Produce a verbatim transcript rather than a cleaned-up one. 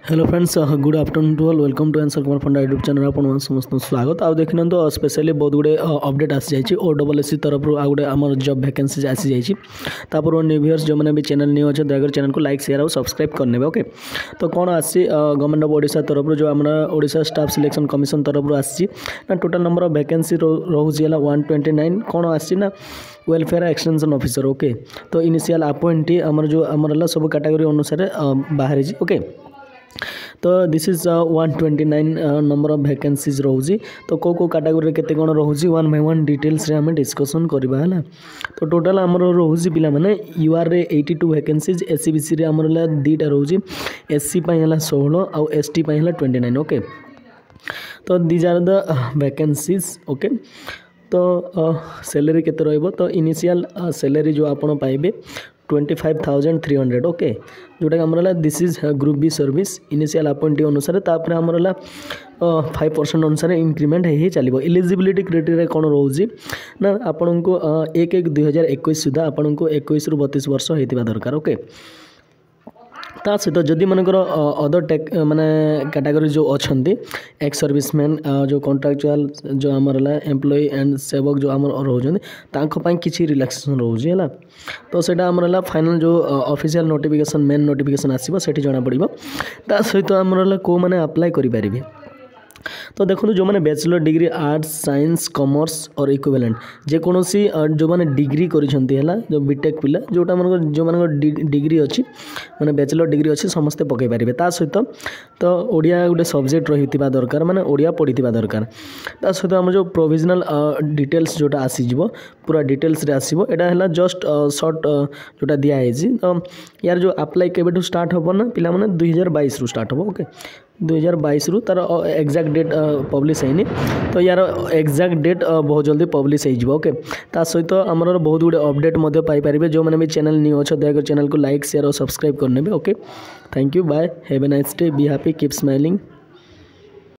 Hello friends, good afternoon to all. Welcome to answer Kumar funda YouTube channel आपन समस्त स्वागत। आ देखि तो स्पेशली बहुत गुड़े अपडेट आसी जाइए ओ डबल एस सी तरफ आ गए आम जॉब वैकेंसी आसी जाइए। तापर न्यू व्यूअर्स जो मैंने भी चैनल न्यू अच्छे दयाकर चैनल को लाइक शेयर और सब्सक्राइब करने। ओके, तो कौन आसी गवर्नमेंट ऑफ ओडिशा तरफ जो आम ओडिशा स्टाफ सिलेक्शन कमिशन तरफ आसी ना टोटल नंबर ऑफ वैकेंसी रोचे वन ट्वेंटी नाइन कौन आसी ना वेलफेयर एक्सटेंशन ऑफिसर। ओके, तो इनिशियल अपॉइंटी आमर जो आमर सब कैटेगरी अनुसार बाहर। ओके, तो this is one twenty nine number of vacancies रोजी। तो को को कैटेगरी केते कोन रोजी वन बाय वन डिटेल्स रे हम डिस्कशन करबा हला। तो टोटल हमर रोजी पिला माने यूआर रे एटी टू वैकेंसीज, एससीबीसी रे हमर ला दीटा रोजी, एससी पय हला सोलह और एसटी पय हला ट्वेंटी नाइन। ओके, तो these are the vacancies. Okay, तो सैलरी केते रहइबो तो इनिशियल सैलरी जो आपण पाइबे twenty five thousand three hundred. Okay, जोटा कि आमर this is group B service initial appointee अनुसार तापर आमर फाइव परसेंट अनुसार इंक्रीमेंट ही चलो। एलिजिबिलिटी क्राइटेरिया कौन रोजी ना आपण को एक एक दुई हजार एक सुधा आपण को इक्कीस रु बत्तीस वर्ष होता दरकार। ओके, ता सहित जदि मनकर अदर टेक माने कैटेगरी जो अच्छा एक्स सर्विसमैन जो कॉन्ट्रैक्चुअल जो आमर एम्प्लॉय एंड सेवक जो आमर रोचन किसी रिलैक्सेशन रोचे है। तो सेटा आमर फाइनल जो ऑफिशियल नोटिफिकेशन मेन नोटिफिकेशन आसो से जना पड़ो। ता सहित आमर को मैंने अप्लाई करें। तो देखो जो मैंने bachelor degree arts science commerce और इक्विवेलेंट जेकोसी जो मैंने डिग्री करा जो बीटेक पिला जोटा मन जो मान डिग्री अच्छी मैंने बैचलर डिग्री अच्छी समस्ते पकई पारे। ता सहित तो ओडिया गोटे सब्जेक्ट रही दरकार माने ओडिया पढ़ी दरकार। ता सहित आम जो प्रोविजनल डिटेल्स जोटा आसीज पूरा डिटेल्स रे आसीबो। एटा हला जस्ट शॉर्ट जोटा दिया है। तो यार जो अप्लाई केबेठू स्टार्ट हो ना पिला माने दुई हजार बाईस रु स्टार्ट हो। ओके, दुई हजार बाईस रु तार एक्जाक्ट डेट पब्लिश है। तो यार एक्जाक्ट डेट बहुत जल्दी पब्लिश हो। ओके, ता सहित आमर बहुत गुड़े अपडेट पाइपर। जो मैंने भी चैनल न्यू अच्छे दयाकर चैनल को लाइक शेयर और सब्सक्राइब करने। Okay, thank you, bye, have a nice day, be happy, keep smiling.